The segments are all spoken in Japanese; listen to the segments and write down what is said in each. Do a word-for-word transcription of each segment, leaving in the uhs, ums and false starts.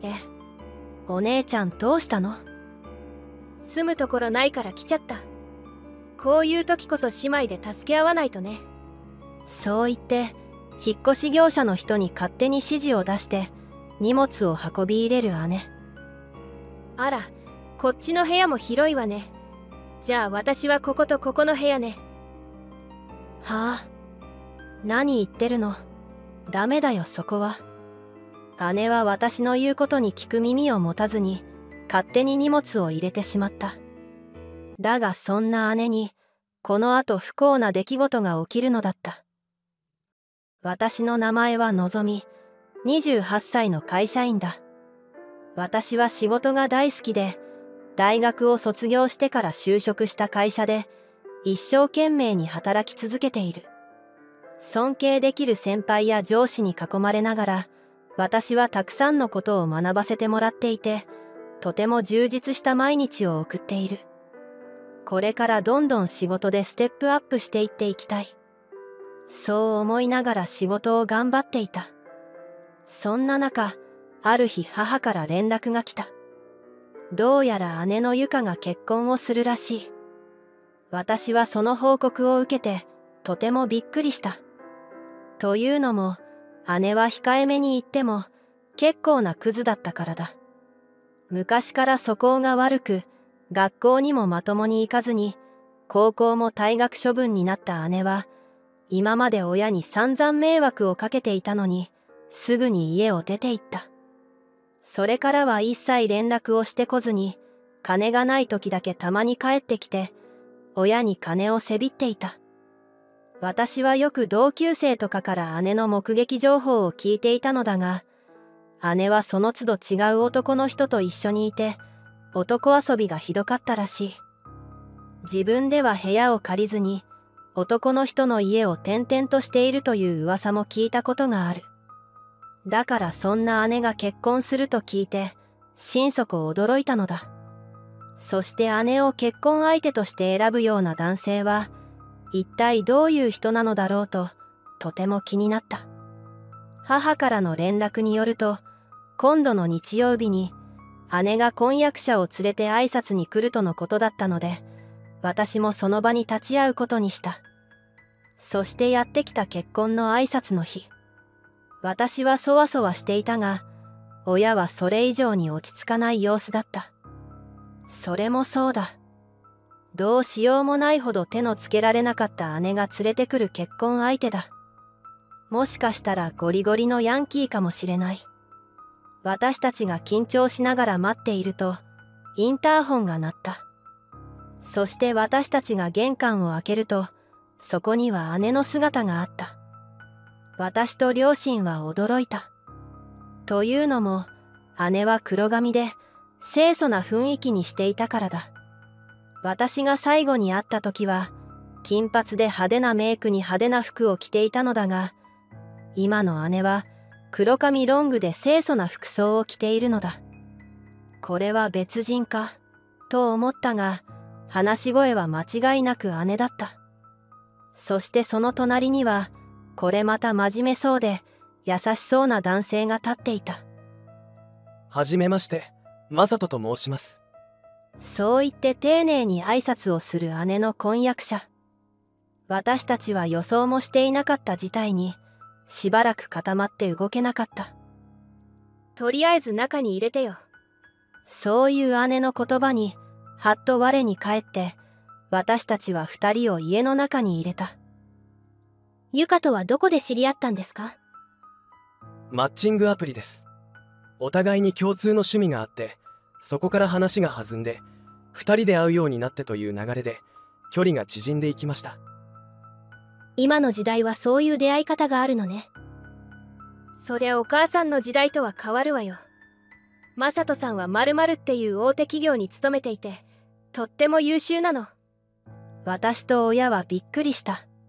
え、お姉ちゃんどうしたの？ 住むところないから来ちゃった。こういう時こそ姉妹で助け合わないとね。 そう言って引っ越し業者の人に勝手に指示を出して荷物を運び入れる姉。 あら、こっちの部屋も広いわね。じゃあ私はこことここの部屋ね。 はあ、何言ってるの。ダメだよそこは。姉は私の言うことに聞く耳を持たずに勝手に荷物を入れてしまった。だがそんな姉にこのあと不幸な出来事が起きるのだった。私の名前はのぞみ、にじゅうはっさいの会社員だ。私は仕事が大好きで、大学を卒業してから就職した会社で一生懸命に働き続けている。尊敬できる先輩や上司に囲まれながら、私はたくさんのことを学ばせてもらっていて、とても充実した毎日を送っている。これからどんどん仕事でステップアップしていっていきたい。そう思いながら仕事を頑張っていた。そんな中、ある日母から連絡が来た。どうやら姉のゆかが結婚をするらしい。私はその報告を受けてとてもびっくりした。というのも、姉は控えめに言っても結構なクズだったからだ。昔から素行が悪く、学校にもまともに行かずに、高校も退学処分になった姉は、今まで親に散々迷惑をかけていたのに、すぐに家を出て行った。それからは一切連絡をしてこずに、金がない時だけたまに帰ってきて、親に金をせびっていた。私はよく同級生とかから姉の目撃情報を聞いていたのだが、姉はその都度違う男の人と一緒にいて、男遊びがひどかったらしい。自分では部屋を借りずに、男の人の家を転々としているという噂も聞いたことがある。だからそんな姉が結婚すると聞いて、心底驚いたのだ。そして姉を結婚相手として選ぶような男性は、一体どういう人なのだろうと、とても気になった。母からの連絡によると、今度の日曜日に、姉が婚約者を連れて挨拶に来るとのことだったので、私もその場に立ち会うことにした。そしてやってきた結婚の挨拶の日。私はそわそわしていたが、親はそれ以上に落ち着かない様子だった。それもそうだ。どうしようもないほど手のつけられなかった姉が連れてくる結婚相手だ。もしかしたらゴリゴリのヤンキーかもしれない。私たちが緊張しながら待っていると、インターホンが鳴った。そして私たちが玄関を開けると、そこには姉の姿があった。私と両親は驚いた。というのも、姉は黒髪で清楚な雰囲気にしていたからだ。私が最後に会った時は、金髪で派手なメイクに派手な服を着ていたのだが、今の姉は黒髪ロングで清楚な服装を着ているのだ。これは別人か、と思ったが、話し声は間違いなく姉だった。そしてその隣には、これまた真面目そうで優しそうな男性が立っていた。 はじめまして、マサトと申します。 そう言って丁寧に挨拶をする姉の婚約者。私たちは予想もしていなかった事態に、しばらく固まって動けなかった。 とりあえず中に入れてよ。 そういう姉の言葉に、はっと我に返って、私たちは二人を家の中に入れた。 ゆかとはどこで知り合ったんですか？ マッチングアプリです。お互いに共通の趣味があって、そこから話が弾んで、二人で会うようになってという流れで、距離が縮んでいきました。 今の時代はそういう出会い方があるのね。そりゃお母さんの時代とは変わるわよ。マサトさんは〇〇っていう大手企業に勤めていて、とっても優秀なの。 私と親はびっくりした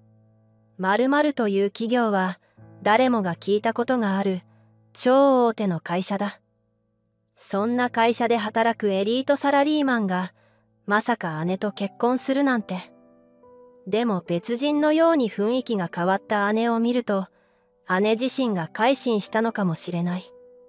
。〇〇という企業は、誰もが聞いたことがある超大手の会社だ。そんな会社で働くエリートサラリーマンが、まさか姉と結婚するなんて。でも別人のように雰囲気が変わった姉を見ると、姉自身が改心したのかもしれない。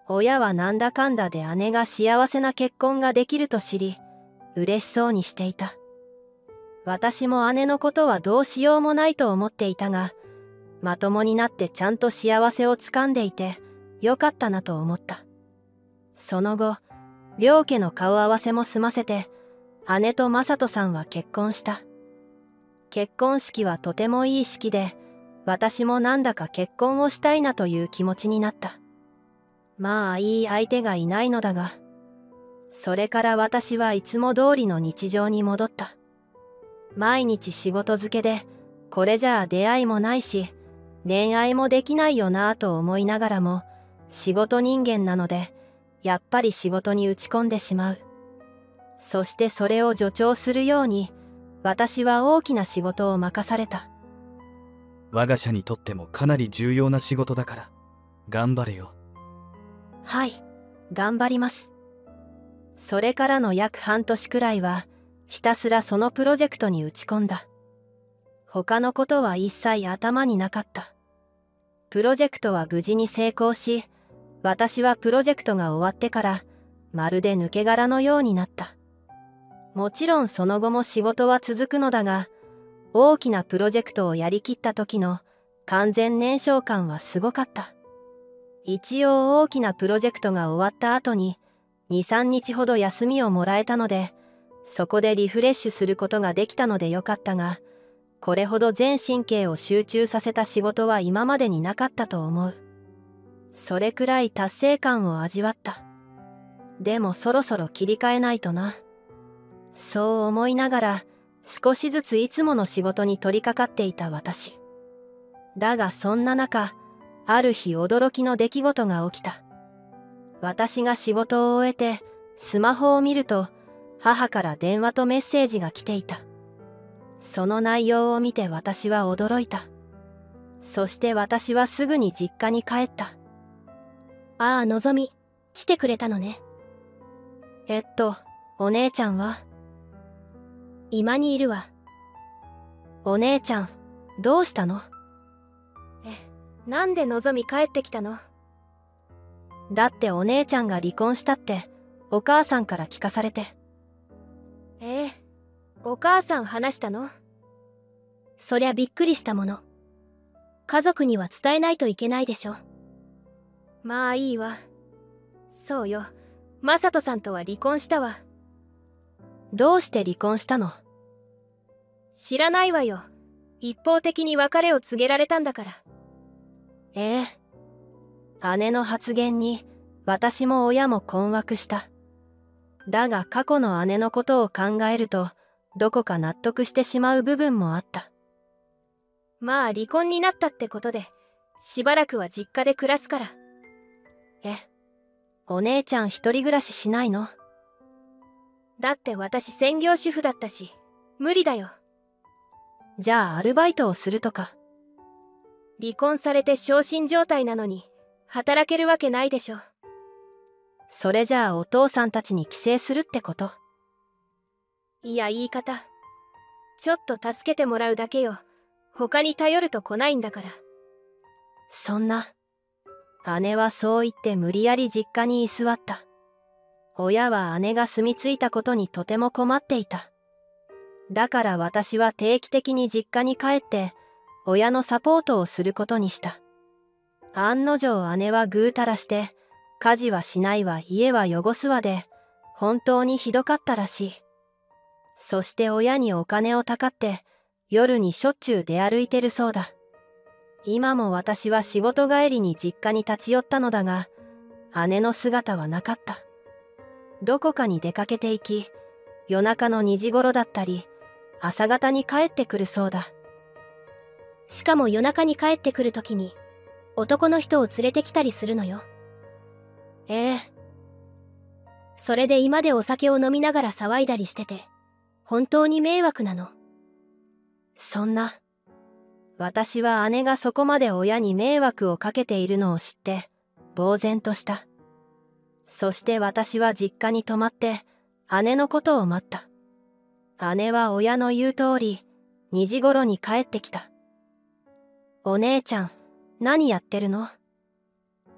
親はなんだかんだで姉が幸せな結婚ができると知り、嬉しそうにしていた。私も姉のことはどうしようもないと思っていたが、まともになってちゃんと幸せをつかんでいてよかったなと思った。その後、両家の顔合わせも済ませて、姉と正人さんは結婚した。結婚式はとてもいい式で、私もなんだか結婚をしたいなという気持ちになった。まあいい相手がいないのだが、それから私はいつも通りの日常に戻った。毎日仕事漬けで、これじゃあ出会いもないし、恋愛もできないよなぁと思いながらも、仕事人間なので、やっぱり仕事に打ち込んでしまう。そしてそれを助長するように、私は大きな仕事を任された。 我が社にとってもかなり重要な仕事だから、頑張れよ。 はい、頑張ります。それからの約半年くらいは、ひたすらそのプロジェクトに打ち込んだ。他のことは一切頭になかった。プロジェクトは無事に成功し、私はプロジェクトが終わってから、まるで抜け殻のようになった。もちろんその後も仕事は続くのだが、大きなプロジェクトをやりきった時の完全燃焼感はすごかった。一応大きなプロジェクトが終わった後に、に、さんにちほど休みをもらえたので、そこでリフレッシュすることができたのでよかったが、これほど全神経を集中させた仕事は今までになかったと思う。それくらい達成感を味わった。でもそろそろ切り替えないとな。そう思いながら、少しずついつもの仕事に取り掛かっていた私。だがそんな中、ある日驚きの出来事が起きた。私が仕事を終えて、スマホを見ると、母から電話とメッセージが来ていた。その内容を見て私は驚いた。そして私はすぐに実家に帰った。 ああ、のぞみ、来てくれたのね。 えっと、お姉ちゃんは？ 居間にいるわ。 お姉ちゃん、どうしたの？ え、なんでのぞみ帰ってきたの？ だってお姉ちゃんが離婚したって、お母さんから聞かされて。 ええ、お母さん話したの？そりゃびっくりしたもの。家族には伝えないといけないでしょ。まあいいわ。そうよ、マサトさんとは離婚したわ。 どうして離婚したの？ 知らないわよ。一方的に別れを告げられたんだから。 ええ。姉の発言に私も親も困惑した。だが過去の姉のことを考えると、どこか納得してしまう部分もあった。 まあ離婚になったってことで、しばらくは実家で暮らすから。 え、お姉ちゃん一人暮らししないの？ だって私専業主婦だったし、無理だよ。 じゃあアルバイトをするとか。 離婚されて傷心状態なのに、働けるわけないでしょ。 それじゃあお父さんたちに寄生するってこと？ いや、言い方。ちょっと助けてもらうだけよ。他に頼ると来ないんだから。 そんな。姉はそう言って無理やり実家に居座った。親は姉が住み着いたことにとても困っていた。だから私は定期的に実家に帰って親のサポートをすることにした。案の定姉はぐうたらして家事はしないわ家は汚すわで本当にひどかったらしい。そして親にお金をたかって夜にしょっちゅう出歩いてるそうだ。今も私は仕事帰りに実家に立ち寄ったのだが姉の姿はなかった。どこかに出かけていき、夜中のにじ頃だったり、朝方に帰ってくるそうだ。 しかも夜中に帰ってくるときに、男の人を連れてきたりするのよ。 ええ。 それで居間でお酒を飲みながら騒いだりしてて、本当に迷惑なの。 そんな。私は姉がそこまで親に迷惑をかけているのを知って、呆然とした。そして私は実家に泊まって姉のことを待った。姉は親の言う通りにじ頃に帰ってきた。お姉ちゃん、何やってるの？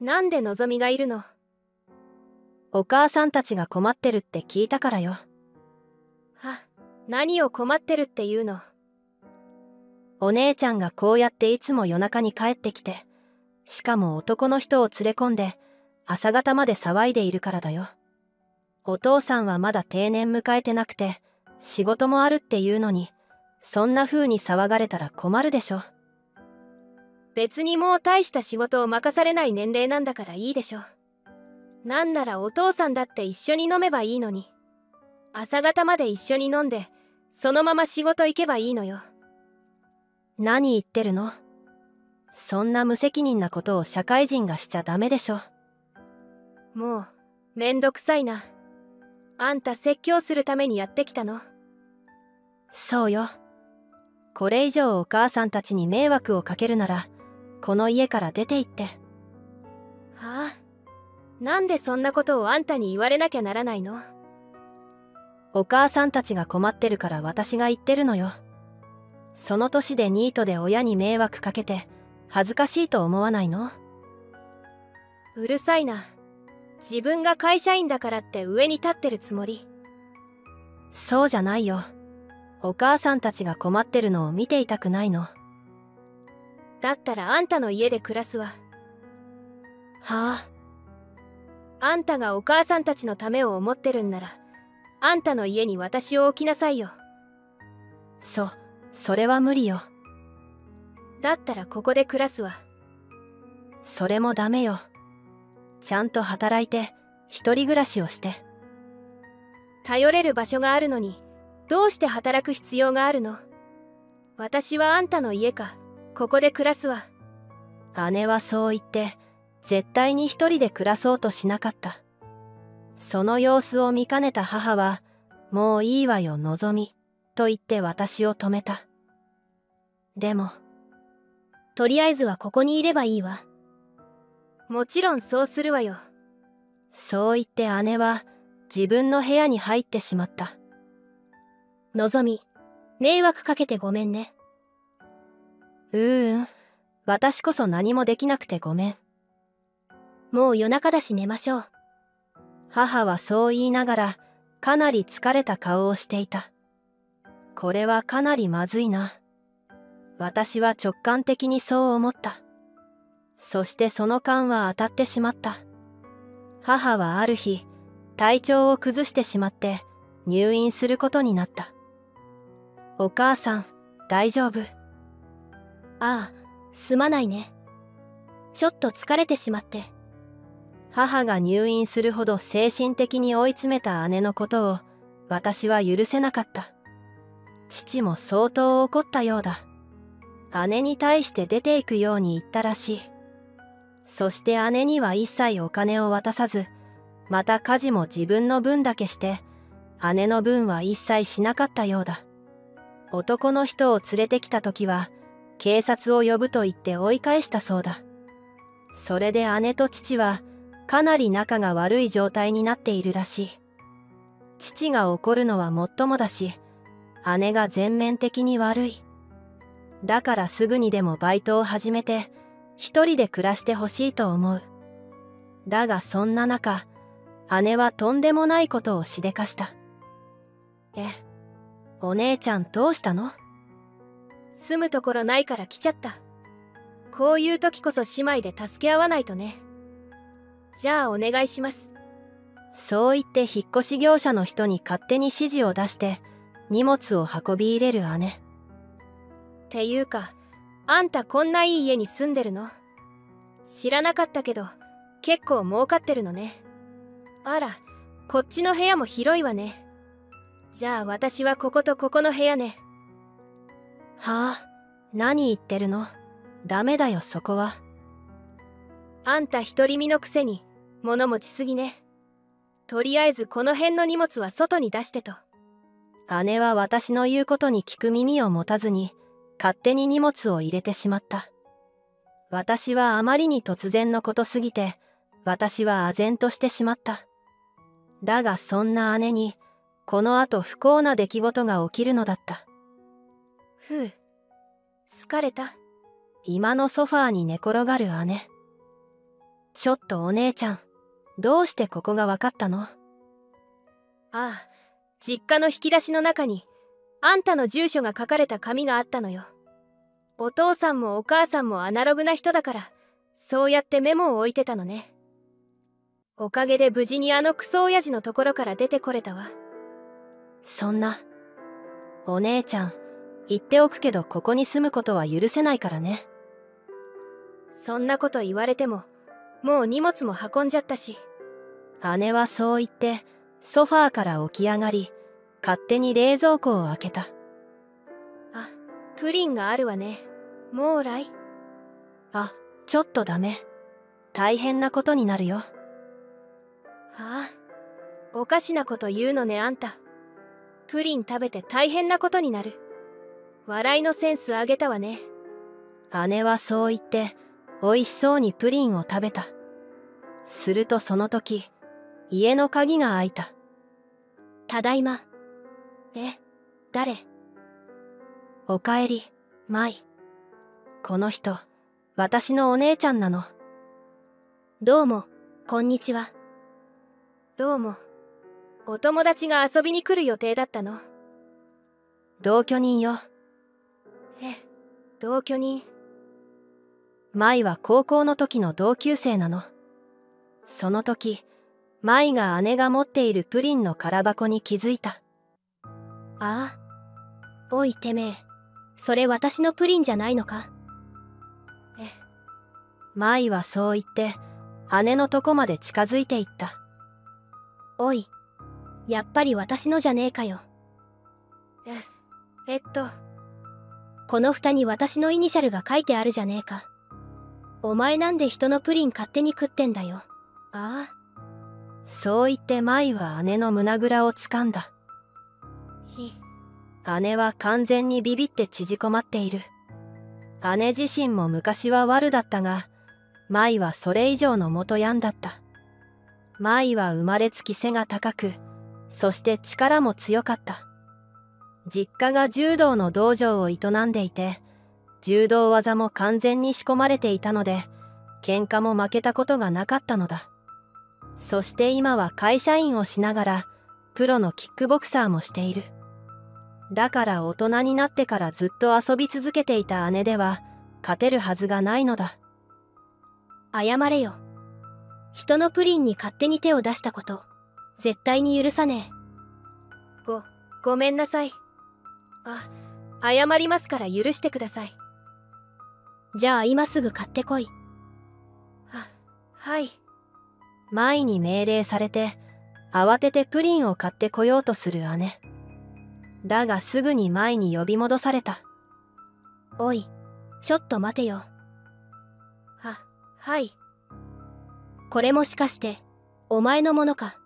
なんでのぞみがいるの？ お母さんたちが困ってるって聞いたからよ。 は、何を困ってるっていうの？ お姉ちゃんがこうやっていつも夜中に帰ってきて、しかも男の人を連れ込んで朝方まで騒いでいるからだよ。お父さんはまだ定年迎えてなくて仕事もあるっていうのに、そんな風に騒がれたら困るでしょ。 別にもう大した仕事を任されない年齢なんだからいいでしょ。なんならお父さんだって一緒に飲めばいいのに。朝方まで一緒に飲んでそのまま仕事行けばいいのよ。 何言ってるの？そんな無責任なことを社会人がしちゃダメでしょ。 もうめんどくさいな。あんた説教するためにやってきたの？ そうよ。これ以上お母さんたちに迷惑をかけるならこの家から出て行って。 はあ、なんでそんなことをあんたに言われなきゃならないの？ お母さんたちが困ってるから私が言ってるのよ。その年でニートで親に迷惑かけて恥ずかしいと思わないの？ うるさいな。自分が会社員だからって上に立ってるつもり？ そうじゃないよ。お母さんたちが困ってるのを見ていたくないの。 だったらあんたの家で暮らすわ。 はあ。 あんたがお母さんたちのためを思ってるんなら、あんたの家に私を置きなさいよ。 そ、それは無理よ。 だったらここで暮らすわ。 それもダメよ。ちゃんと働いて一人暮らしをして。 頼れる場所があるのにどうして働く必要があるの？私はあんたの家かここで暮らすわ。 姉はそう言って絶対に一人で暮らそうとしなかった。その様子を見かねた母はもういいわよのぞみと言って私を止めた。でもとりあえずはここにいればいいわ。もちろんそうするわよ。 そう言って姉は自分の部屋に入ってしまった。 のぞみ、迷惑かけてごめんね。 うーん、私こそ何もできなくてごめん。 もう夜中だし寝ましょう。 母はそう言いながらかなり疲れた顔をしていた。これはかなりまずいな。私は直感的にそう思った。そしてその勘は当たってしまった。母はある日体調を崩してしまって入院することになった。お母さん、大丈夫？ ああ、すまないね。ちょっと疲れてしまって。 母が入院するほど精神的に追い詰めた姉のことを私は許せなかった。父も相当怒ったようだ。姉に対して出ていくように言ったらしい。そして姉には一切お金を渡さず、また家事も自分の分だけして、姉の分は一切しなかったようだ。男の人を連れてきた時は、警察を呼ぶと言って追い返したそうだ。それで姉と父は、かなり仲が悪い状態になっているらしい。父が怒るのはもっともだし、姉が全面的に悪い。だからすぐにでもバイトを始めて、一人で暮らしてほしいと思う。だがそんな中、姉はとんでもないことをしでかした。え、お姉ちゃんどうしたの？ 住むところないから来ちゃった。こういう時こそ姉妹で助け合わないとね。じゃあお願いします。 そう言って引っ越し業者の人に勝手に指示を出して荷物を運び入れる姉。 っていうか、あんたこんないい家に住んでるの？知らなかったけど結構儲かってるのね。あら、こっちの部屋も広いわね。じゃあ私はこことここの部屋ね。 はあ、何言ってるの？ダメだよそこは。 あんた独り身のくせに物持ちすぎね。とりあえずこの辺の荷物は外に出してと。 姉は私の言うことに聞く耳を持たずに勝手に荷物を入れてしまった。私はあまりに突然のことすぎて私は唖然としてしまった。だがそんな姉にこのあと不幸な出来事が起きるのだった。 ふう、疲れた。 今のソファーに寝転がる姉。 ちょっとお姉ちゃん、どうしてここがわかったの？ ああ、実家の引き出しの中にあんたの住所が書かれた紙があったのよ。お父さんもお母さんもアナログな人だから、そうやってメモを置いてたのね。おかげで無事にあのクソ親父のところから出てこれたわ。 そんな。お姉ちゃん、言っておくけどここに住むことは許せないからね。 そんなこと言われても、もう荷物も運んじゃったし。 姉はそう言ってソファーから起き上がり、勝手に冷蔵庫を開けた。 あ、プリンがあるわね。もう来。 あ、ちょっとダメ。大変なことになるよ。 はあ、おかしなこと言うのねあんた。プリン食べて大変なことになる。笑いのセンスあげたわね。 姉はそう言って美味しそうにプリンを食べた。するとその時、家の鍵が開いた。 ただいま。え、誰？ おかえり、舞。この人、私のお姉ちゃんなの。 どうも、こんにちは。どうも。お友達が遊びに来る予定だったの？ 同居人よ。 え、同居人。 舞は高校の時の同級生なの。その時、舞が姉が持っているプリンの空箱に気づいた。 ああ。おいてめえ、それ私のプリンじゃないのか？え。 舞はそう言って姉のとこまで近づいていった。 おい、やっぱり私のじゃねえかよ。え、えっとこの蓋に私のイニシャルが書いてあるじゃねえか。お前なんで人のプリン勝手に食ってんだよ。ああ。 そう言って舞は姉の胸ぐらをつかんだ。 ひ。 姉は完全にビビって縮こまっている。姉自身も昔は悪だったが、舞はそれ以上の元ヤンだった。舞は生まれつき背が高く、そして力も強かった。実家が柔道の道場を営んでいて、柔道技も完全に仕込まれていたので、喧嘩も負けたことがなかったのだ。そして今は会社員をしながら、プロのキックボクサーもしている。だから大人になってからずっと遊び続けていた姉では、勝てるはずがないのだ。 謝れよ。人のプリンに勝手に手を出したこと、絶対に許さねえ。ご、ごめんなさい。あ、謝りますから許してください。じゃあ今すぐ買ってこい。は、はい。 舞に命令されて、慌ててプリンを買ってこようとする姉。だがすぐに舞に呼び戻された。 おい、ちょっと待てよ。は、はい。これもしかして、お前のものか。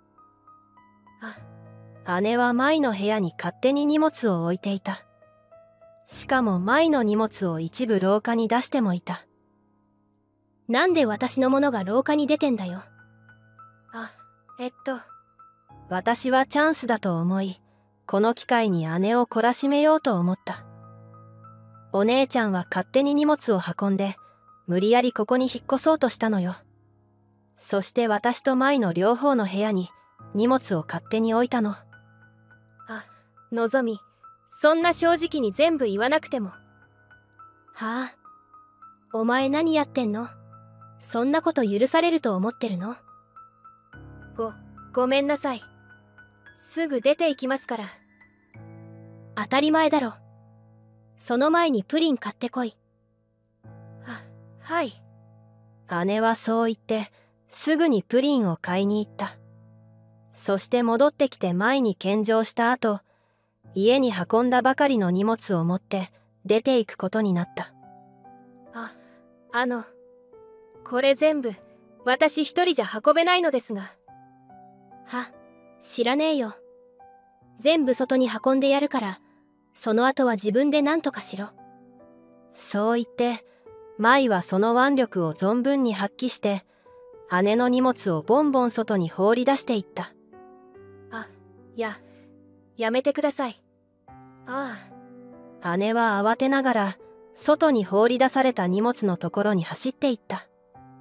あ、姉は舞の部屋に勝手に荷物を置いていた。しかも舞の荷物を一部廊下に出してもいた。 なんで私のものが廊下に出てんだよ。あ、えっと。 私はチャンスだと思い、この機会に姉を懲らしめようと思った。お姉ちゃんは勝手に荷物を運んで、無理やりここに引っ越そうとしたのよ。そして私と舞の両方の部屋に荷物を勝手に置いたの。 あ、のぞみ、そんな正直に全部言わなくても。はあ、お前何やってんの？そんなこと許されると思ってるの？ご、ごめんなさい。すぐ出て行きますから。当たり前だろ。その前にプリン買ってこい。は、はい。 姉はそう言って、すぐにプリンを買いに行った。そして戻ってきて舞に献上した後、家に運んだばかりの荷物を持って出ていくことになった。 あ、あの、これ全部私一人じゃ運べないのですが。は、知らねえよ。全部外に運んでやるから、その後は自分で何とかしろ。 そう言って、舞はその腕力を存分に発揮して、姉の荷物をボンボン外に放り出していった。 あ、や、やめてください。ああ。姉は慌てながら、外に放り出された荷物のところに走っていった。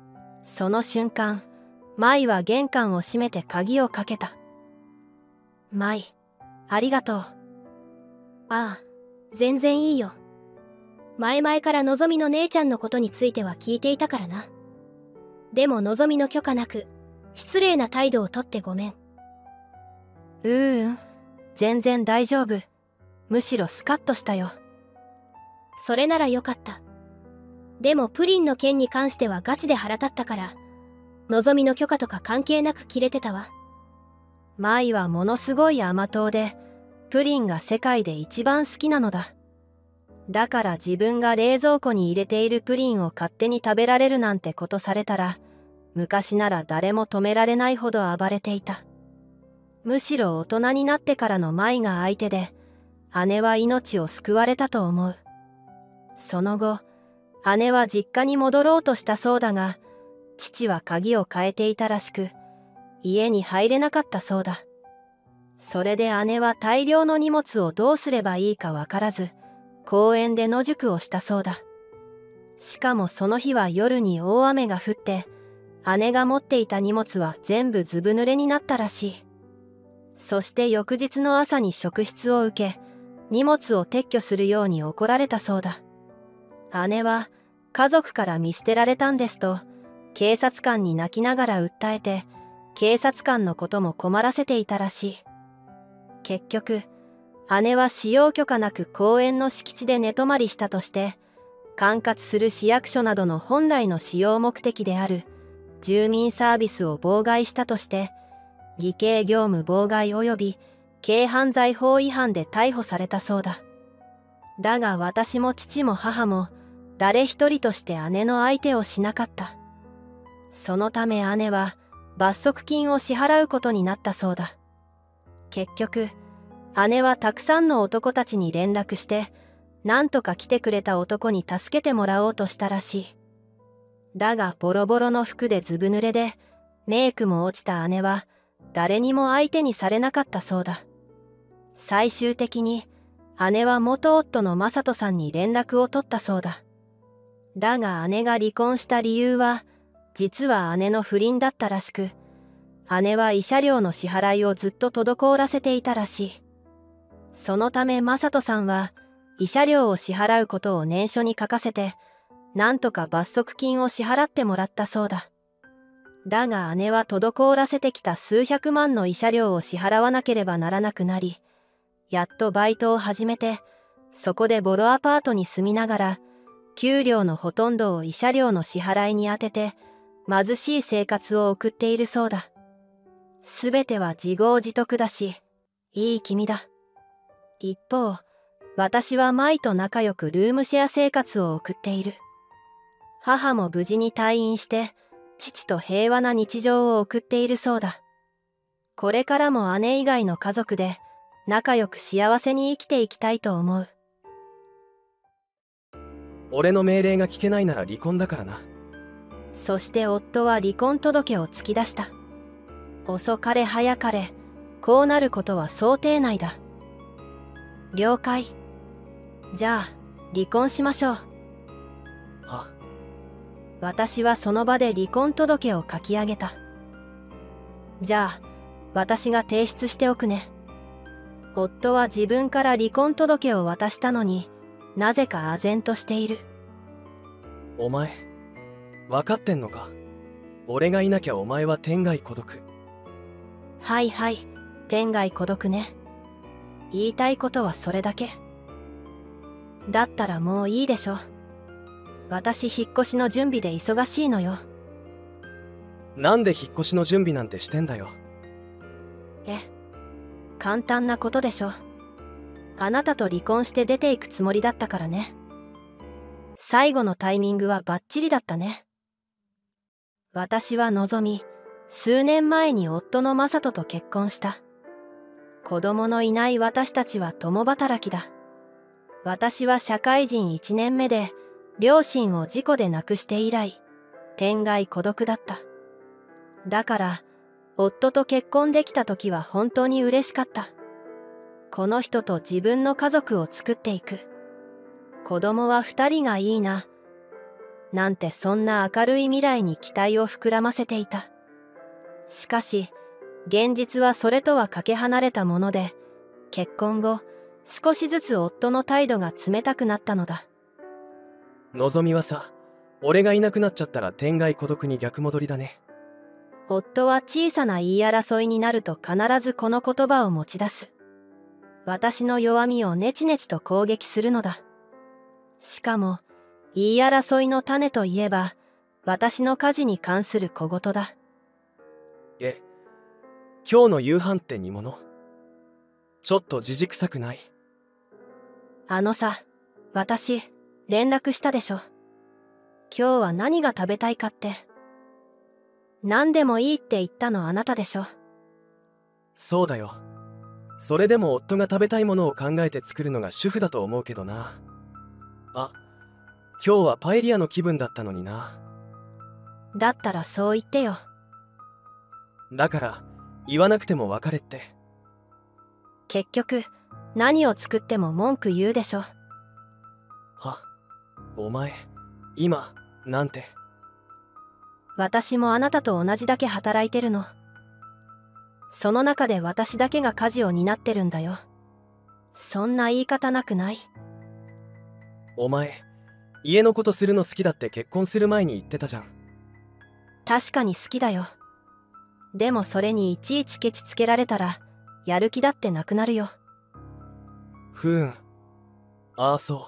その瞬間、舞は玄関を閉めて鍵をかけた。舞、ありがとう。 ああ、全然いいよ。前々からのぞみの姉ちゃんのことについては聞いていたからな。でものぞみの許可なく失礼な態度をとってごめん。 うーん、全然大丈夫。むしろスカッとしたよ。 それならよかった。でもプリンの件に関してはガチで腹立ったから、のぞみの許可とか関係なくキレてたわ。 舞はものすごい甘党で、プリンが世界で一番好きなのだ。だから自分が冷蔵庫に入れているプリンを勝手に食べられるなんてことされたら、昔なら誰も止められないほど暴れていた。むしろ大人になってからの舞が相手で、姉は命を救われたと思う。その後、姉は実家に戻ろうとしたそうだが、父は鍵を変えていたらしく、家に入れなかったそうだ。それで姉は大量の荷物をどうすればいいかわからず、公園で野宿をしたそうだ。しかもその日は夜に大雨が降って、姉が持っていた荷物は全部ずぶ濡れになったらしい。そして翌日の朝に職質を受け、荷物を撤去するように怒られたそうだ。姉は家族から見捨てられたんですと、警察官に泣きながら訴えて、警察官のことも困らせていたらしい。結局、姉は使用許可なく公園の敷地で寝泊まりしたとして、管轄する市役所などの本来の使用目的である住民サービスを妨害したとして、偽計業務妨害及び軽犯罪法違反で逮捕されたそうだ。だが私も父も母も誰一人として姉の相手をしなかった。そのため姉は罰則金を支払うことになったそうだ。結局、姉はたくさんの男たちに連絡して、なんとか来てくれた男に助けてもらおうとしたらしい。だがボロボロの服でずぶ濡れで、メイクも落ちた姉は誰にも相手にされなかったそうだ。最終的に姉は元夫の正人さんに連絡を取ったそうだ。だが姉が離婚した理由は、実は姉の不倫だったらしく、姉は慰謝料の支払いをずっと滞らせていたらしい。そのため正人さんは慰謝料を支払うことを念書に書かせて、なんとか罰則金を支払ってもらったそうだ。だが姉は滞らせてきた数百万の慰謝料を支払わなければならなくなり、やっとバイトを始めて、そこでボロアパートに住みながら、給料のほとんどを慰謝料の支払いに充てて、貧しい生活を送っているそうだ。すべては自業自得だし、いい気味だ。一方、私は舞と仲良くルームシェア生活を送っている。母も無事に退院して、父と平和な日常を送っているそうだ。これからも姉以外の家族で仲良く幸せに生きていきたいと思う。 俺の命令が聞けないなら離婚だからな。 そして夫は離婚届を突き出した。遅かれ早かれ、こうなることは想定内だ。了解。じゃあ、離婚しましょう。 は。 私はその場で離婚届を書き上げた。じゃあ、私が提出しておくね。夫は自分から離婚届を渡したのに、なぜか唖然としている。 お前、分かってんのか？俺がいなきゃお前は天涯孤独。 はいはい、天涯孤独ね。言いたいことはそれだけ。だったらもういいでしょ。私引っ越しの準備で忙しいのよ。 なんで引っ越しの準備なんてしてんだよ。 え、簡単なことでしょ。あなたと離婚して出ていくつもりだったからね。最後のタイミングはバッチリだったね。私はのぞみ、数年前に夫の正人と結婚した。子供のいない私たちは共働きだ。私は社会人いちねんめで両親を事故で亡くして以来、天涯孤独だった。だから、夫と結婚できた時は本当に嬉しかった。この人と自分の家族を作っていく。子供は二人がいいな。 なんてそんな明るい未来に期待を膨らませていた。しかし現実はそれとはかけ離れたもので、結婚後少しずつ夫の態度が冷たくなったのだ。 のぞみはさ、俺がいなくなっちゃったら天涯孤独に逆戻りだね。 夫は小さな言い争いになると必ずこの言葉を持ち出す。私の弱みをネチネチと攻撃するのだ。しかも言い争いの種といえば私の家事に関する小言だ。 え、今日の夕飯って煮物？ちょっとじじくさくない？ あのさ、私連絡したでしょ。今日は何が食べたいかって。何でもいいって言ったのあなたでしょ。 そうだよ。それでも夫が食べたいものを考えて作るのが主婦だと思うけどな。あ、今日はパエリアの気分だったのにな。 だったらそう言ってよ。 だから言わなくても別れって。 結局何を作っても文句言うでしょ。 は、お前今なんて。 私もあなたと同じだけ働いてるの。その中で私だけが家事を担ってるんだよ。そんな言い方なくない？ お前家のことするの好きだって結婚する前に言ってたじゃん。 確かに好きだよ。でもそれにいちいちケチつけられたらやる気だってなくなるよ。 ふーん。ああそう。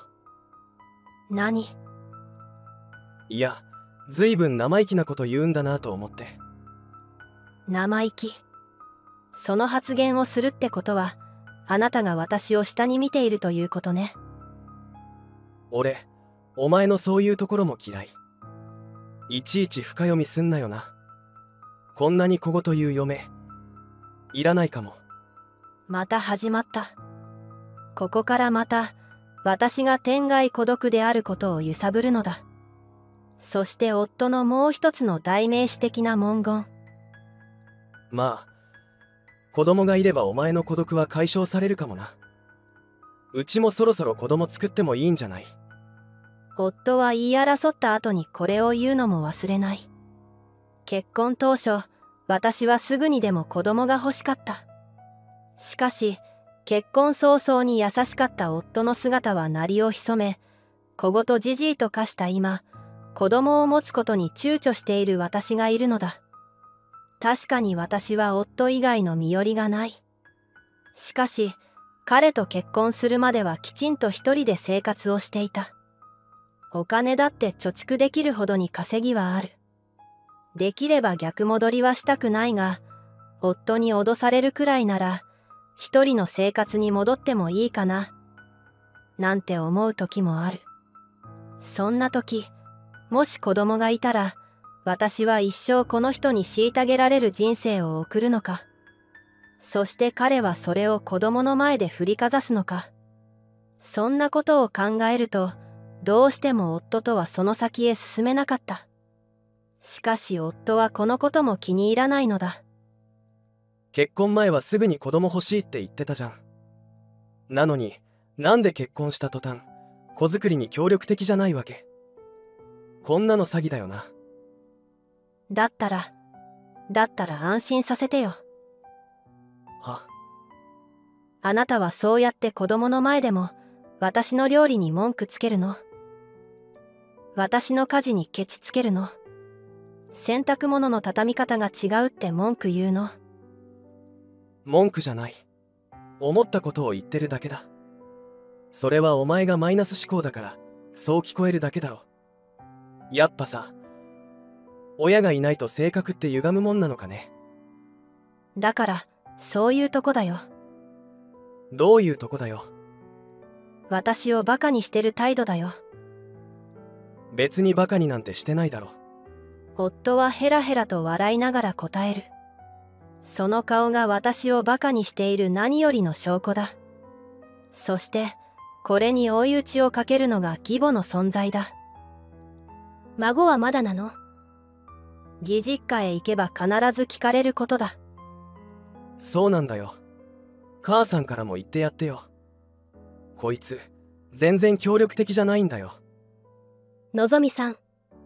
何？ いや、ずいぶん生意気なこと言うんだなと思って。 生意気。その発言をするってことはあなたが私を下に見ているということね。 俺、お前のそういうところも嫌い。いちいち深読みすんなよな。こんなに小言言う嫁いらないかも。 また始まった。ここからまた私が天涯孤独であることを揺さぶるのだ。そして夫のもう一つの代名詞的な文言。 まあ子供がいればお前の孤独は解消されるかもな。うちもそろそろ子供作ってもいいんじゃない？ 夫は言い争った後にこれを言うのも忘れない。結婚当初私はすぐにでも子供が欲しかった。しかし結婚早々に優しかった夫の姿は鳴りを潜め、小言じじいと化した今、子供を持つことに躊躇している私がいるのだ。確かに私は夫以外の身寄りがない。しかし彼と結婚するまではきちんと一人で生活をしていた。お金だって貯蓄できるほどに稼ぎはある。できれば逆戻りはしたくないが、夫に脅されるくらいなら一人の生活に戻ってもいいかななんて思う時もある。そんな時、もし子供がいたら私は一生この人に虐げられる人生を送るのか、そして彼はそれを子供の前で振りかざすのか。そんなことを考えるとどうしても夫とはその先へ進めなかった。しかし夫はこのことも気に入らないのだ。 結婚前はすぐに子供欲しいって言ってたじゃん。なのになんで結婚した途端子作りに協力的じゃないわけ？こんなの詐欺だよな。 だったらだったら安心させてよ。 は？ あなたはそうやって子供の前でも私の料理に文句つけるの？私の家事にケチつけるの？洗濯物の畳み方が違うって文句言うの？ 文句じゃない。思ったことを言ってるだけだ。それはお前がマイナス思考だからそう聞こえるだけだろ。やっぱさ、親がいないと性格って歪むもんなのかね。 だからそういうとこだよ。 どういうとこだよ。 私をバカにしてる態度だよ。 別にバカになんてしてないだろ。 夫はヘラヘラと笑いながら答える。その顔が私をバカにしている何よりの証拠だ。そしてこれに追い打ちをかけるのが義母の存在だ。 孫はまだなの？ 義実家へ行けば必ず聞かれることだ。 そうなんだよ。母さんからも言ってやってよ。こいつ全然協力的じゃないんだよ。 のぞみさん、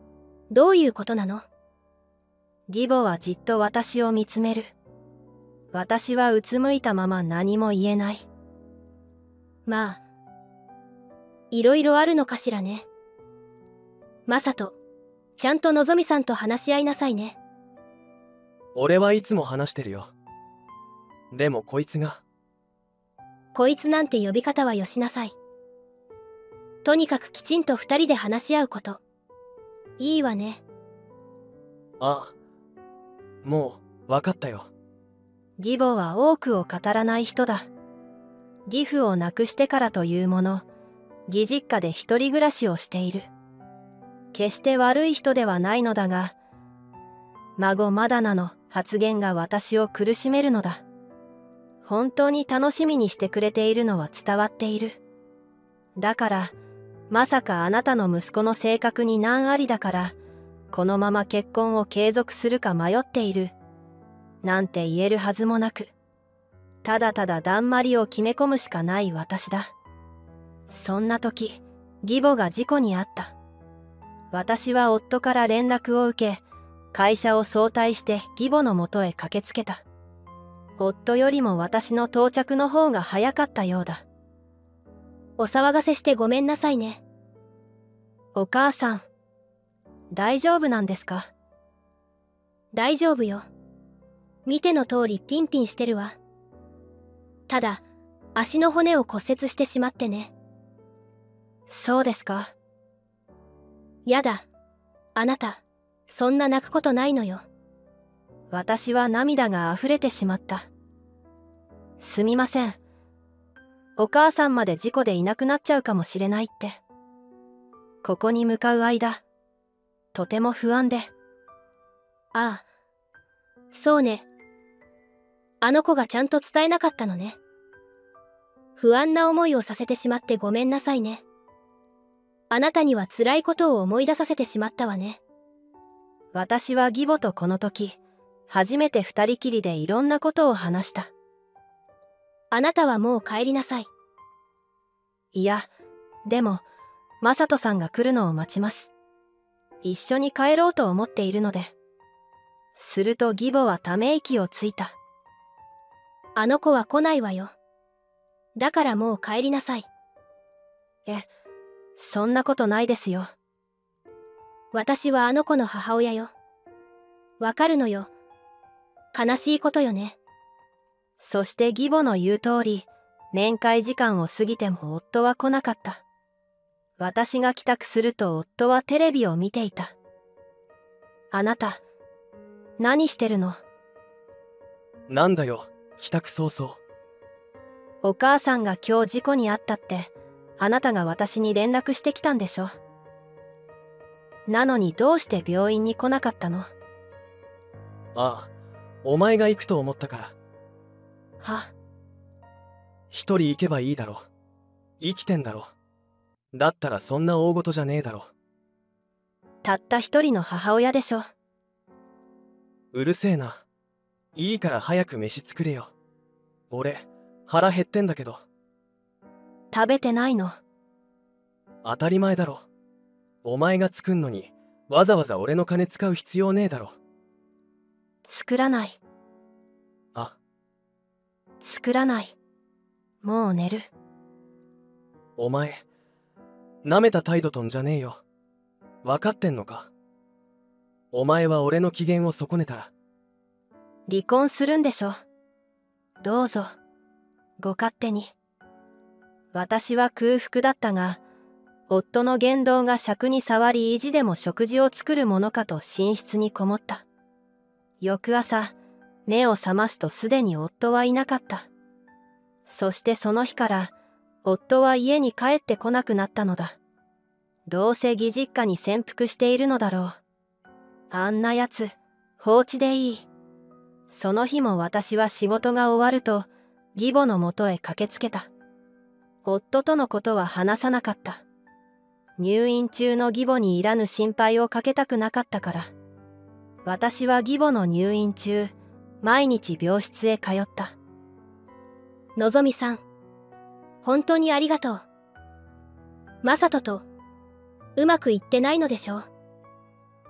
どういうことなの？ 義母はじっと私を見つめる。私はうつむいたまま何も言えない。 まあ、いろいろあるのかしらね。マサト、ちゃんとのぞみさんと話し合いなさいね。 俺はいつも話してるよ。でもこいつが。 こいつなんて呼び方はよしなさい。とにかくきちんと二人で話し合うこと。いいわね。 ああ、もう分かったよ。 義母は多くを語らない人だ。義父を亡くしてからというもの、義実家で一人暮らしをしている。決して悪い人ではないのだが、孫マダナの発言が私を苦しめるのだ。本当に楽しみにしてくれているのは伝わっている。だから、まさかあなたの息子の性格に難ありだから、このまま結婚を継続するか迷っている。なんて言えるはずもなく、ただただだんまりを決め込むしかない私だ。そんな時、義母が事故に遭った。私は夫から連絡を受け、会社を早退して義母のもとへ駆けつけた。夫よりも私の到着の方が早かったようだ。 お騒がせしてごめんなさいね。 お母さん、大丈夫なんですか？ 大丈夫よ。見ての通りピンピンしてるわ。ただ、足の骨を骨折してしまってね。 そうですか。 やだ。あなた、そんな泣くことないのよ。 私は涙が溢れてしまった。すみません。お母さんまで事故でいなくなっちゃうかもしれないって。ここに向かう間、とても不安で。 ああ、そうね。あの子がちゃんと伝えなかったのね。不安な思いをさせてしまってごめんなさいね。あなたには辛いことを思い出させてしまったわね。 私は義母とこの時、初めて二人きりでいろんなことを話した。 あなたはもう帰りなさい。 いや、でも、マサトさんが来るのを待ちます。一緒に帰ろうと思っているので。すると義母はため息をついた。 あの子は来ないわよ。だからもう帰りなさい。 え、そんなことないですよ。 私はあの子の母親よ。わかるのよ。悲しいことよね。 そして義母の言う通り、面会時間を過ぎても夫は来なかった。私が帰宅すると夫はテレビを見ていた。あなた、何してるの？ なんだよ、帰宅早々。 お母さんが今日事故に遭ったって、あなたが私に連絡してきたんでしょ？なのにどうして病院に来なかったの？ ああ、お前が行くと思ったから。 は？ 一人行けばいいだろ。生きてんだろ。だったらそんな大事じゃねえだろ。 たった一人の母親でしょ。 うるせえな。いいから早く飯作れよ。俺、腹減ってんだけど。 食べてないの？ 当たり前だろ。お前が作んのに、わざわざ俺の金使う必要ねえだろ。 作らない。 あ、 作らない。もう寝る。 お前、舐めた態度とんじゃねえよ。分かってんのか？お前は俺の機嫌を損ねたら。 離婚するんでしょ？どうぞ、ご勝手に。私は空腹だったが、夫の言動が尺に触り意地でも食事を作るものかと寝室にこもった。翌朝、目を覚ますとすでに夫はいなかった。そしてその日から、夫は家に帰ってこなくなったのだ。どうせ義実家に潜伏しているのだろう。あんなやつ、放置でいい。その日も私は仕事が終わると、義母のもとへ駆けつけた。夫とのことは話さなかった。入院中の義母にいらぬ心配をかけたくなかったから。私は義母の入院中、毎日病室へ通った。 のぞみさん、本当にありがとう。マサトと、うまくいってないのでしょ？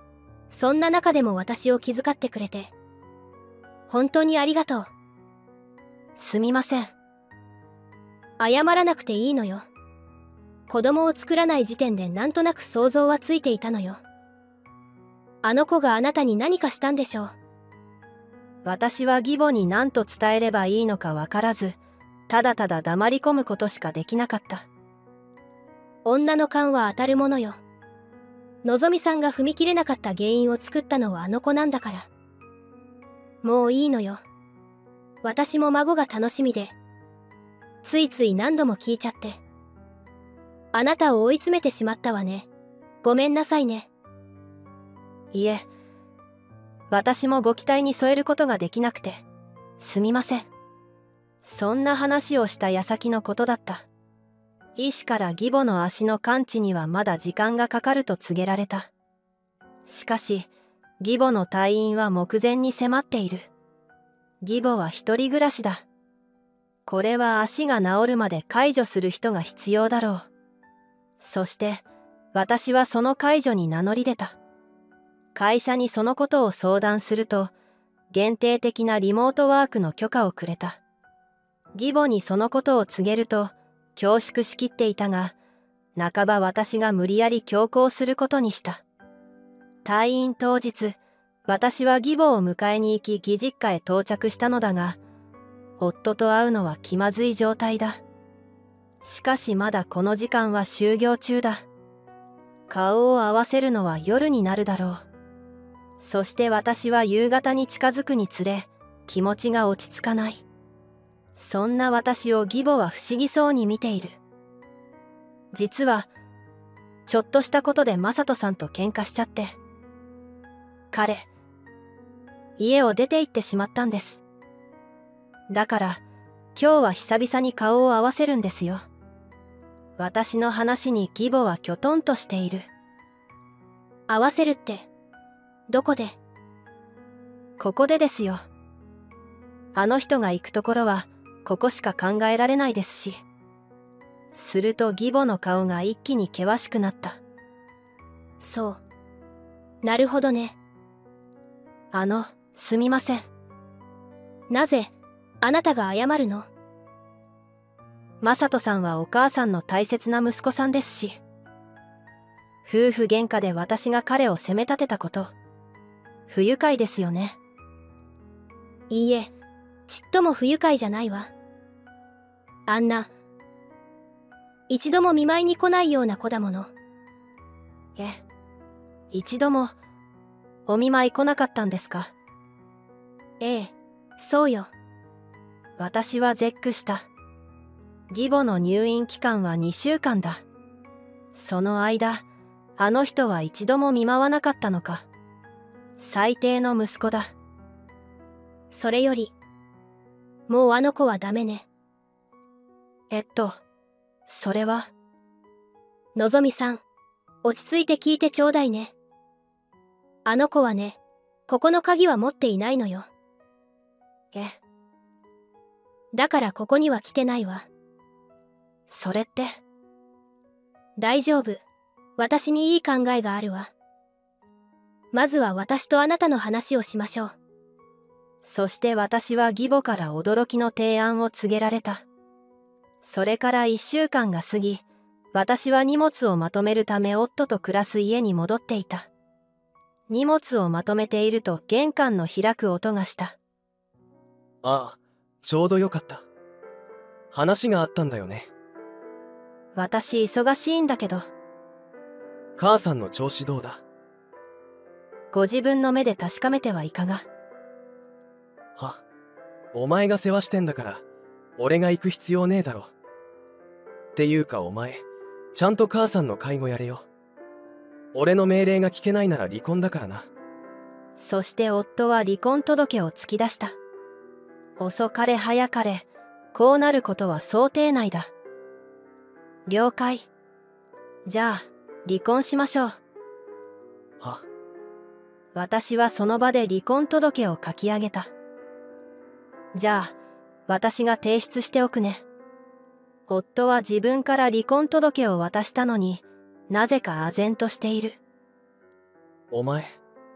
そんな中でも私を気遣ってくれて本当にありがとう。 すみません。 謝らなくていいのよ。子供を作らない時点でなんとなく想像はついていたのよ。あの子があなたに何かしたんでしょう。 私は義母に何と伝えればいいのかわからず、ただただ黙り込むことしかできなかった。 女の勘は当たるものよ。のぞみさんが踏み切れなかった原因を作ったのはあの子なんだから。もういいのよ。私も孫が楽しみでついつい何度も聞いちゃってあなたを追い詰めてしまったわね。ごめんなさいね。 いえ、私もご期待に添えることができなくてすみません。そんな話をした矢先のことだった。医師から義母の足の完治にはまだ時間がかかると告げられた。しかし義母の退院は目前に迫っている。義母は一人暮らしだ。これは足が治るまで介助する人が必要だろう。そして私はその介助に名乗り出た。会社にそのことを相談すると限定的なリモートワークの許可をくれた。義母にそのことを告げると恐縮しきっていたが、半ば私が無理やり強行することにした。退院当日、私は義母を迎えに行き義実家へ到着したのだが、夫と会うのは気まずい状態だ。しかしまだこの時間は就業中だ。顔を合わせるのは夜になるだろう。そして私は夕方に近づくにつれ気持ちが落ち着かない。そんな私を義母は不思議そうに見ている。実はちょっとしたことで正人さんと喧嘩しちゃって、彼家を出て行ってしまったんです。だから今日は久々に顔を合わせるんですよ。私の話に義母はきょとんとしている。 合わせるってどこで？ ここでですよ。あの人が行くところはここしか考えられないですし。すると義母の顔が一気に険しくなった。 そう、なるほどね。 あの、すみません。 なぜあなたが謝るの？ 正人さんはお母さんの大切な息子さんですし、夫婦喧嘩で私が彼を責め立てたこと、不愉快ですよね。 いいえ、ちっとも不愉快じゃないわ。あんな一度も見舞いに来ないような子だもの。 え、一度もお見舞い来なかったんですか？ ええ、そうよ。 私は絶句した。義母の入院期間はにしゅうかんだ。その間、あの人は一度も見舞わなかったのか。最低の息子だ。 それより、もうあの子はダメね。 えっと、それは。 のぞみさん、落ち着いて聞いてちょうだいね。あの子はね、ここの鍵は持っていないのよ。 え。 だからここには来てないわ。 それって。 大丈夫。私にいい考えがあるわ。まずは私とあなたの話をしましょう。 そして私は義母から驚きの提案を告げられた。それからいっしゅうかんが過ぎ、私は荷物をまとめるため夫と暮らす家に戻っていた。荷物をまとめていると玄関の開く音がした。 ああ、ちょうどよかった。話があったんだよね。 私忙しいんだけど。 母さんの調子どうだ？ ご自分の目で確かめてはいかが？ は、お前が世話してんだから俺が行く必要ねえだろ。っていうかお前、ちゃんと母さんの介護やれよ。俺の命令が聞けないなら離婚だからな。 そして夫は離婚届を突き出した。遅かれ早かれ、こうなることは想定内だ。了解。じゃあ離婚しましょう。 は？ 私はその場で離婚届を書き上げた。じゃあ私が提出しておくね。夫は自分から離婚届を渡したのになぜか唖然としている。 お前、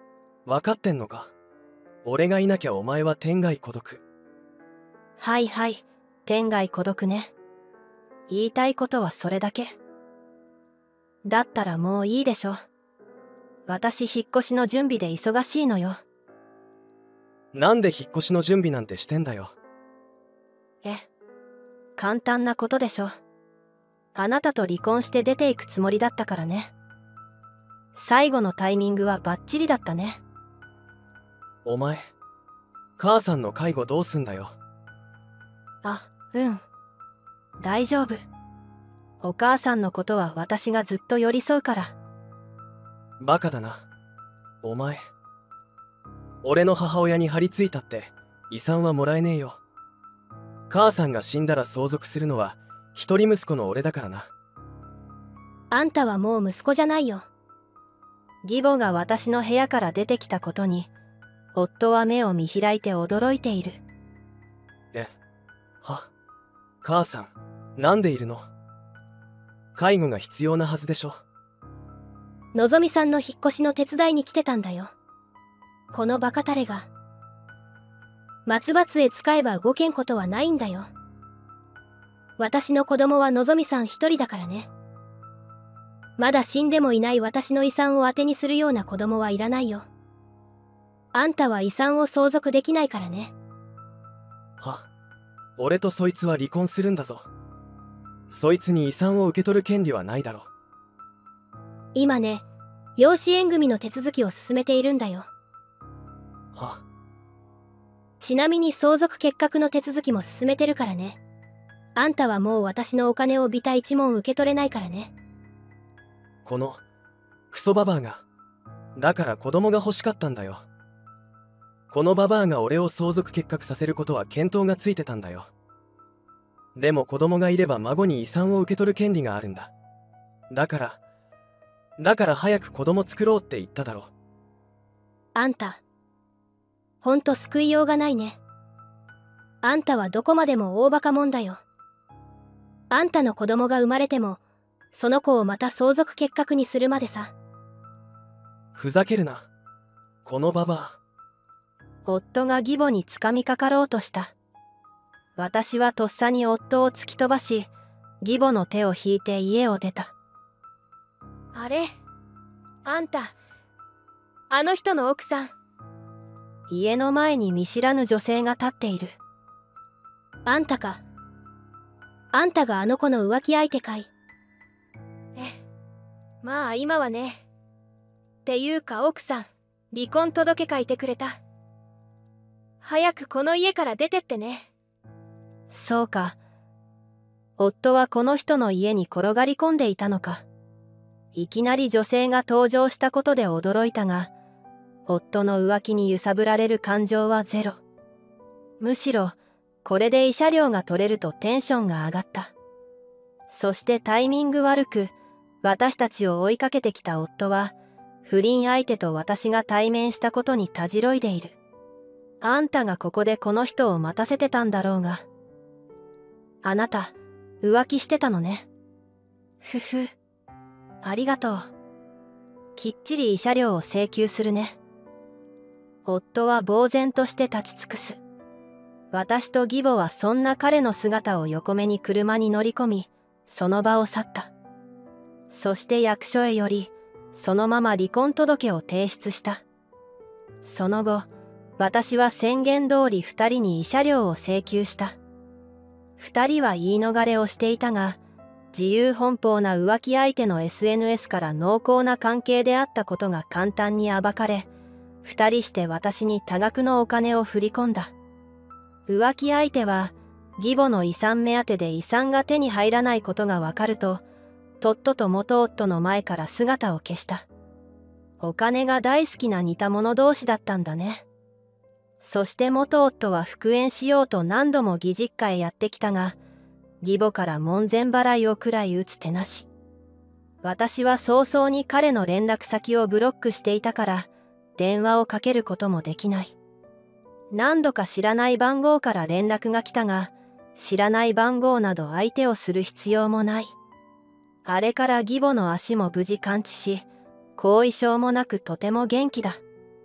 分かってんのか？俺がいなきゃお前は天涯孤独。 はいはい、天涯孤独ね。言いたいことはそれだけ。だったらもういいでしょ。私引っ越しの準備で忙しいのよ。 なんで引っ越しの準備なんてしてんだよ。 え、簡単なことでしょ。あなたと離婚して出ていくつもりだったからね。最後のタイミングはバッチリだったね。 お前、母さんの介護どうすんだよ。 あ、うん。大丈夫。お母さんのことは私がずっと寄り添うから。 バカだな。お前。俺の母親に張り付いたって遺産はもらえねえよ。母さんが死んだら相続するのは一人息子の俺だからな。 あんたはもう息子じゃないよ。 義母が私の部屋から出てきたことに、夫は目を見開いて驚いている。 え、は、母さん、なんでいるの？介護が必要なはずでしょ。 のぞみさんの引っ越しの手伝いに来てたんだよ。このバカタレが。松葉杖使えば動けんことはないんだよ。私の子供はのぞみさん一人だからね。まだ死んでもいない私の遺産を当てにするような子供はいらないよ。あんたは遺産を相続できないからね。 は、俺とそいつは離婚するんだぞ。そいつに遺産を受け取る権利はないだろ。 今ね、養子縁組の手続きを進めているんだよ。 は、 ちなみに相続結核の手続きも進めてるからね。あんたはもう私のお金をビタ一文受け取れないからね。 このクソババアが、だから子供が欲しかったんだよ。このババアが俺を相続結核させることは見当がついてたんだよ。でも子供がいれば孫に遺産を受け取る権利があるんだ。だからだから早く子供作ろうって言っただろ。 あんたほんと救いようがないね。あんたはどこまでも大バカもんだよ。あんたの子供が生まれてもその子をまた相続結核にするまでさ。 ふざけるな、このババア。 夫が義母につかみかかろうとした。私はとっさに夫を突き飛ばし、義母の手を引いて家を出た。 あれ、あんた、あの人の奥さん。 家の前に見知らぬ女性が立っている。 あんたか。あんたがあの子の浮気相手かい。え、まあ今はね。っていうか奥さん、離婚届書いてくれた。早くこの家から出てってね。 そうか。夫はこの人の家に転がり込んでいたのか。いきなり女性が登場したことで驚いたが、夫の浮気に揺さぶられる感情はゼロ。むしろこれで慰謝料が取れるとテンションが上がった。そしてタイミング悪く私たちを追いかけてきた夫は不倫相手と私が対面したことにたじろいでいる。あんたがここでこの人を待たせてたんだろうが。あなた浮気してたのね。ふふ、ありがとう。きっちり慰謝料を請求するね。夫は呆然として立ち尽くす。私と義母はそんな彼の姿を横目に車に乗り込み、その場を去った。そして役所へより、そのまま離婚届を提出した。その後、私は宣言通り二人に慰謝料を請求した。二人は言い逃れをしていたが、自由奔放な浮気相手の エスエヌエス から濃厚な関係であったことが簡単に暴かれ、二人して私に多額のお金を振り込んだ。浮気相手は義母の遺産目当てで遺産が手に入らないことがわかると、とっとと元夫の前から姿を消した。お金が大好きな似た者同士だったんだね。そして元夫は復縁しようと何度も義実家へやってきたが、義母から門前払いをくらい打つ手なし。私は早々に彼の連絡先をブロックしていたから、電話をかけることもできない。何度か知らない番号から連絡が来たが、知らない番号など相手をする必要もない。あれから義母の足も無事完治し、後遺症もなくとても元気だ。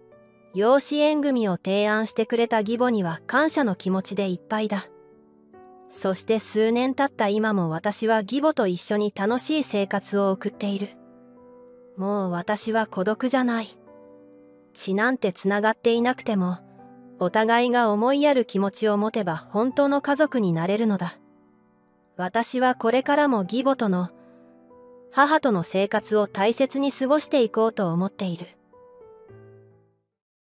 養子縁組を提案してくれた義母には感謝の気持ちでいっぱいだ。そして数年経った今も私は義母と一緒に楽しい生活を送っている。もう私は孤独じゃない。血なんてつながっていなくても、お互いが思いやる気持ちを持てば本当の家族になれるのだ。私はこれからも義母との、母との生活を大切に過ごしていこうと思っている。